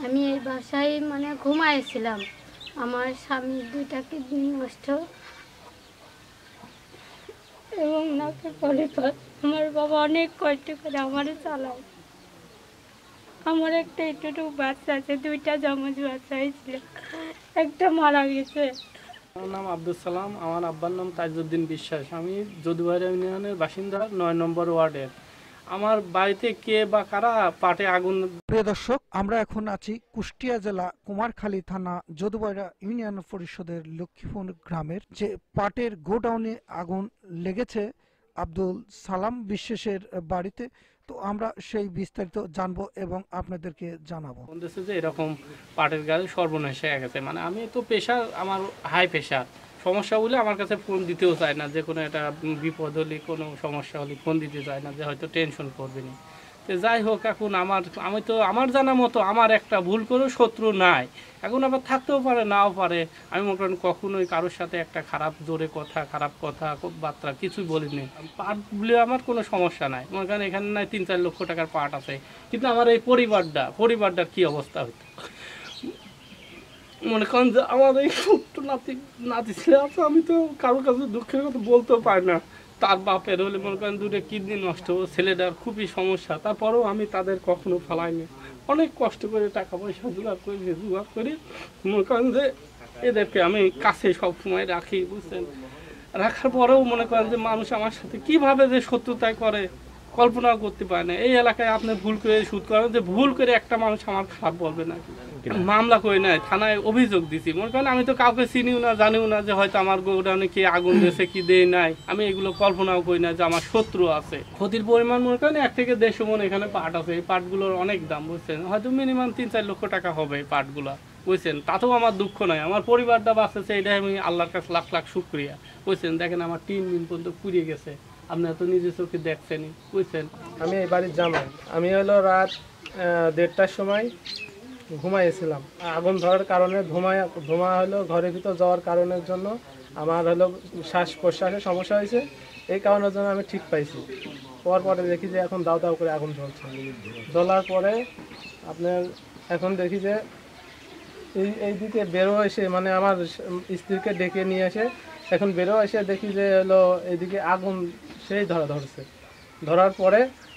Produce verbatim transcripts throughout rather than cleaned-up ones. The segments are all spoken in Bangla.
আমি এই বাসায় মানে ঘুমাইছিলাম। আমার স্বামী দুইটা কিডনি নষ্ট এবং নাকের পলিপাস। আমার বাবা অনেক কষ্ট করে আমারে চালায়। আমার একটা একটু বাচ্চা আছে, দুইটা জমজ বাচ্চা হয়েছিল, একটা মারা গেছে। আমার নাম আব্দুল সালাম, আমার আব্বার নাম তাজউদ্দিন বিশ্বাস। আমি যদুবাড়ি ইউনিয়নের বাসিন্দা, নয় নম্বর ওয়ার্ডের। আমার বাড়িতে কে বা কারা পাটে আগুন। প্রিয় দর্শক, আমরা এখন আছি কুষ্টিয়া জেলা কুমারখালী থানা যদুবাড়া ইউনিয়ন পরিষদের লক্ষ্মীপুর গ্রামের যে পাটের গোডাউনে আগুন লেগেছে আব্দুল সালাম বিশ্বাসের বাড়িতে। তো আমরা সেই বিস্তারিত জানবো এবং আপনাদেরকে জানাবো। বলতেছে যে এরকম পাটের গায়ে সর্বনাশ হয়ে গেছে। মানে আমি তো প্রেশার, আমার হাই প্রেশার সমস্যা বলে আমার কাছে ফোন দিতেও চায় না। যে কোনো একটা বিপদ হলে, কোনো সমস্যা হলে ফোন দিতে চায় না, যে হয়তো টেনশন করবে না। তো যাই হোক, এখন আমার আমি তো আমার জানা মতো আমার একটা ভুল করেও শত্রু নাই। এখন আবার থাকতেও পারে, নাও পারে। আমি মনে করেন কখনোই কারোর সাথে একটা খারাপ জোরে কথা, খারাপ কথা বার্তা কিছুই বলিনি। পাট বলে আমার কোনো সমস্যা নাই। মনে করেন এখানে নাই তিন চার লক্ষ টাকার পাট আছে, কিন্তু আমার এই পরিবারটা পরিবারটার কী অবস্থা হতো। মনে করেন যে আমার এই ছোট্ট নাতি নাতি ছেলে আছে, আমি তো কারোর কাছে দুঃখের কথা বলতেও পারি না। তার বাপের হলে মনে করেন দুটো কিডনি নষ্ট, ছেলেটার খুবই সমস্যা। তারপরেও আমি তাদের কখনো ফেলাইনি। অনেক কষ্ট করে টাকা পয়সা জোগাড় করে জোগাড় করি, মনে করেন যে এদেরকে আমি কাছে সবসময় রাখি, বুঝছেন। রাখার পরেও মনে করেন যে মানুষ আমার সাথে কীভাবে যে শত্রুতায় করে কল্পনাও করতে পারে না। এই এলাকায় আপনি ভুল করে সুদ করেন, যে ভুল করে একটা মানুষ আমার খারাপ বলবে না। মামলা করে নাই, থানায় অভিযোগ দিছি। মনে করেন আমি তো কাউকে চিনিও না, জানিও না যে হয়তো আমার গোডাউনে কে আগুন দিয়েছে কি দেয় নাই। আমি এগুলো কল্পনাও করি না যে আমার শত্রু আছে। ক্ষতির পরিমাণ মনে করেন এক থেকে দেড়শো মন এখানে পাট আছে। এই পাটগুলোর অনেক দাম, বুঝছেন। হয়তো মিনিমাম তিন চার লক্ষ টাকা হবে এই পাটগুলা, বুঝছেন। তাতেও আমার দুঃখ নাই, আমার পরিবারটা বাঁচতেছে, এটাই আমি আল্লাহর কাছে লাখ লাখ শুক্রিয়া, বুঝছেন। দেখেন আমার তিন দিন পর্যন্ত পুড়িয়ে গেছে, আপনারা তো নিজের চোখে দেখছেনই, বুঝছেন। আমি এই বাড়ির জামাই। আমি হলো রাত দেড়টার সময় ঘুমাইছিলাম। আগুন ধরার কারণে ধোঁয়া ধোঁয়া হলো ঘরের ভিতর যাওয়ার কারণের জন্য আমার হলো শ্বাস প্রশ্বাসের সমস্যা হয়েছে। এই কারণের জন্য আমি ঠিক পাইছি। পর পরে দেখি যে এখন দাও দাও করে আগুন জ্বলছে। জ্বলার পরে আপনার এখন দেখি যে এই এইদিকে বেরো এসে, মানে আমার স্ত্রীকে ডেকে নিয়ে এসে এখন বেরো এসে দেখি যে হলো এইদিকে আগুন সেই ধরা ধরছে। ধরার পরে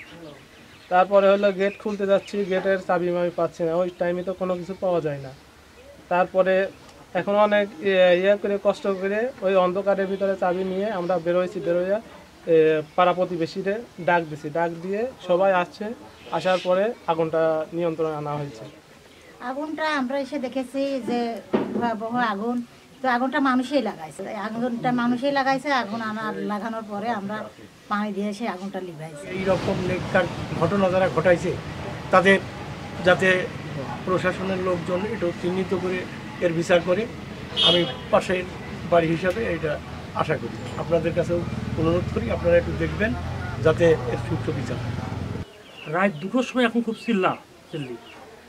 তারপরে হলো গেট খুলতে যাচ্ছি, গেটের চাবি আমি পাচ্ছি না। ওই টাইমে তো কোনো কিছু পাওয়া যায় না। তারপরে এখন অনেক ইয়ে করে কষ্ট করে ওই অন্ধকারের ভিতরে চাবি নিয়ে আমরা বেরোয়েছি। বেরোয়া পাড়া প্রতিবেশীরে ডাক দিছি, ডাক দিয়ে সবাই আসছে। আসার পরে আগুনটা নিয়ন্ত্রণে আনা হয়েছে। আগুনটা আমরা এসে দেখেছি যে ভয়াবহ আগুন। তো আগুনটা মানুষই লাগাইছে, আগুনটা মানুষই লাগাইছে। আগুন আনার লাগানোর পরে আমরা পানি দিয়ে এসে আগুনটা লিভাইছি। এইরকম নেককার ঘটনা যারা ঘটাইছে তাদের যাতে প্রশাসনের লোকজন এটা চিহ্নিত করে এর বিচার করে, আমি পাশের বাড়ি হিসাবে এটা আশা করি। আপনাদের কাছেও অনুরোধ করি আপনারা একটু দেখবেন যাতে এর সুষ্ঠু বিচার হয়। রাত দুটোর সময় এখন খুব চিল্লা চিল্লি,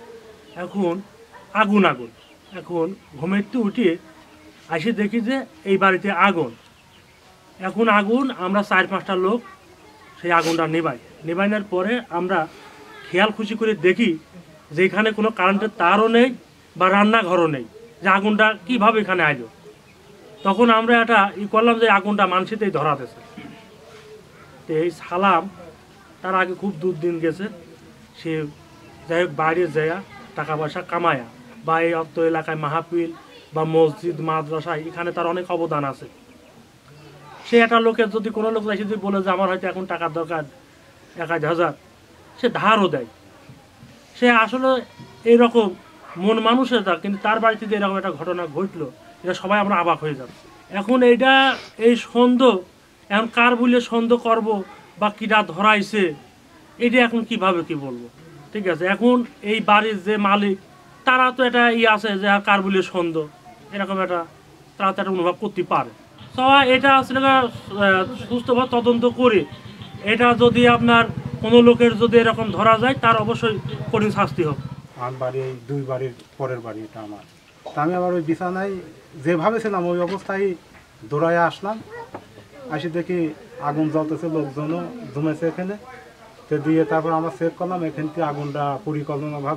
এখন আগুন আগুন। এখন ঘুমের তো উঠে আসে দেখি যে এই বাড়িতে আগুন। এখন আগুন আমরা চার পাঁচটা লোক সেই আগুনটা নেবাই। নেবাইনার পরে আমরা খেয়াল খুশি করে দেখি যে এখানে কোনো কারেন্টের তারও নেই বা রান্নাঘরও নেই, যে আগুনটা কীভাবে এখানে আইলো। তখন আমরা এটা ই করলাম যে আগুনটা মানুষেতেই ধরা দিয়েছে। তো এই সালাম তার আগে খুব দূর দিন গেছে, সে যাই হোক বাইরে যায়া টাকা পয়সা কামায়া, বা এই অর্থ এলাকায় মাহফিল বা মসজিদ মাদ্রাসায় এখানে তার অনেক অবদান আছে। সে একটা লোকের যদি কোনো লোক এসে যদি বলে যে আমার হয়তো এখন টাকার দরকার এক আধ হাজার, সে ধারও দেয়। সে আসলে এইরকম মন মানুষের তার, কিন্তু তার বাড়িতে যে এরকম একটা ঘটনা ঘটলো, এটা সবাই আমরা অবাক হয়ে যাব। এখন এইটা এই সন্দেহ, এখন কার বলে সন্দেহ করবো বা কিরা ধরাইছে, এটা এখন কিভাবে কি বলবো। ঠিক আছে, এখন এই বাড়ির যে মালিক তারা তো এটা ই আছে যে কার বলে সন্দেহ, এরকম একটা তারা তো একটা অনুভব করতে পারে। সবাই এটা আসলে সুস্থভাবে তদন্ত করে এটা যদি আপনার কোনো লোকের যদি এরকম ধরা যায় তার অবশ্যই কঠিন শাস্তি হোক। আমার বাড়ি এই দুই বাড়ির পরের বাড়ি এটা আমার। তা আমি আবার ওই বিছানায় যেভাবে ছিলাম ওই অবস্থায় দৌড়াইয়া আসলাম। আসি দেখি আগুন জ্বলতেছে, লোকজনও জমেছে এখানে। তো দিয়ে তারপর আমরা চেক করলাম এখান থেকে আগুনটা পরিকল্পনাভাবে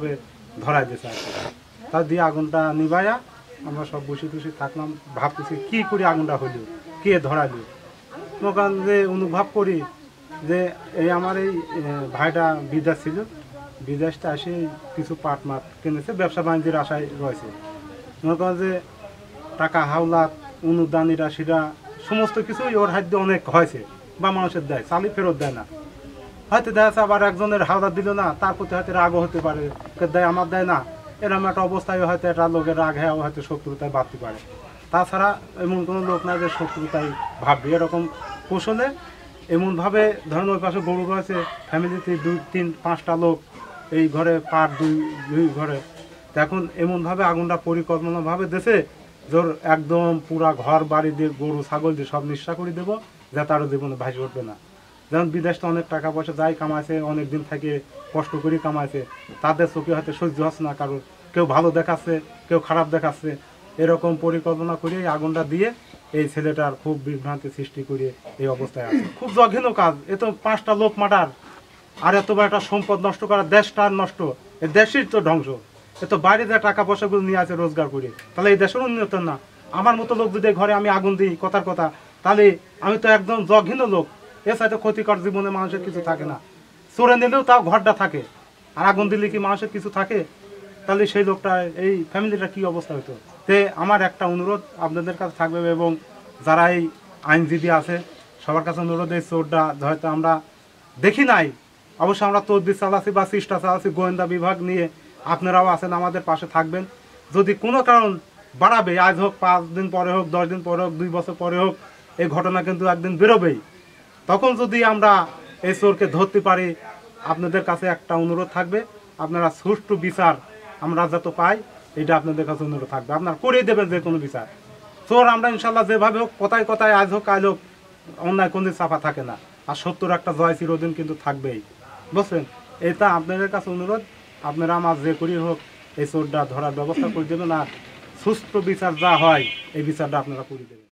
ধরাই দিয়েছে আর কি। তা দিয়ে আগুনটা নিভাইয়া আমরা সব বসে টুসে থাকলাম, ভাবতেছি কী করে আগুনটা হইল, কে ধরাইল। ওখান যে অনুভব করি যে এই আমার এই ভাইটা বিদেশ ছিল, বিদেশটা এসে কিছু পাট মাট কিনেছে, ব্যবসা বাণিজ্যের আশায় রয়েছে। মনে করেন যে টাকা হাওলাত অনুদানিরা সেটা সমস্ত কিছুই ওর হাত দিয়ে অনেক হয়েছে, বা মানুষের দেয়, চালি ফেরত দেয় না। হয়তো দেখা যাচ্ছে আবার একজনের হাওলাত দিল না, তার প্রতি হয়তো রাগও হতে পারে, দেয় আমার দেয় না, এরকম একটা অবস্থায় হয়তো একটা লোকের রাগ হ্যাঁ হয়তো শত্রুতায় বাড়তে পারে। তাছাড়া এমন কোনো লোক না যে শত্রুতায় ভাববে, এরকম কৌশলে এমনভাবে ধরেন ওই পাশে গরু রয়েছে, ফ্যামিলিতে দুই তিন পাঁচটা লোক, এই ঘরে পাট দুই দুই ঘরে, এখন এমনভাবে আগুনটা পরিকল্পনাভাবে দেশে জোর একদম পুরা ঘর বাড়ি দিয়ে গরু ছাগল দিয়ে সব নিঃশ্বা করে দেবো, যা তারও জীবনে ভাসি উঠবে না। যেমন বিদেশটা অনেক টাকা পয়সা যাই কামাইছে, অনেক দিন থেকে কষ্ট করে কামাইছে, তাদের চোখে হয়তো সহ্য হচ্ছে না কারোর, কেউ ভালো দেখাচ্ছে কেউ খারাপ দেখাচ্ছে, এরকম পরিকল্পনা করে এই আগুনটা দিয়ে এই ছেলেটার খুব বিভ্রান্তি সৃষ্টি করে এই অবস্থায় আছে। খুব জঘন্য কাজ, এ তো পাঁচটা লোক মার্ডার, আর এত বড় একটা সম্পদ নষ্ট করা, দেশটা নষ্ট, এই দেশের তো ধ্বংস। এ তো বাইরে যে টাকা পয়সাগুলো নিয়ে আছে রোজগার করে, তাহলে এই দেশের উন্নত না। আমার মতো লোক যদি ঘরে আমি আগুন দিই কথার কথা, তাহলে আমি তো একদম জঘন্য লোক। এ সাথে ক্ষতিকর জীবনে মানুষের কিছু থাকে না, চোরে নিলেও তাও ঘরটা থাকে, আর আগুন দিলে কি মানুষের কিছু থাকে? তাহলে সেই লোকটা এই ফ্যামিলিটা কি অবস্থা হতো? তে আমার একটা অনুরোধ আপনাদের কাছে থাকবে, এবং যারা এই আইনজীবী আছে সবার কাছে অনুরোধ, এই চোরটা হয়তো আমরা দেখি নাই, অবশ্যই আমরা তদবির চালাচ্ছি বা চেষ্টা চালাচ্ছি, গোয়েন্দা বিভাগ নিয়ে আপনারাও আছেন, আমাদের পাশে থাকবেন। যদি কোনো কারণ বাড়াবে, আজ হোক, পাঁচ দিন পরে হোক, দশ দিন পরে হোক, দুই বছর পরে হোক, এই ঘটনা কিন্তু একদিন বেরোবেই। তখন যদি আমরা এই চোরকে ধরতে পারি, আপনাদের কাছে একটা অনুরোধ থাকবে, আপনারা সুষ্ঠু বিচার আমরা যত পাই, এটা আপনাদের কাছে অনুরোধ থাকবে, আপনারা করেই দেবেন যে কোনো বিচার। চোর আমরা ইনশাল্লাহ যেভাবে হোক, কথায় কথায় আজ হোক কাল হোক, অন্যায় কোনো চাপা থাকে না, আর সত্যর একটা জয় চিরদিন কিন্তু থাকবেই, বুঝলেন? এটা আপনাদের কাছে অনুরোধ, আপনারা আমার যে করি হোক এই চোরটা ধরার ব্যবস্থা করে দেবেন, আর সুষ্ঠু বিচার যা হয় এই বিচারটা আপনারা করে দেবেন।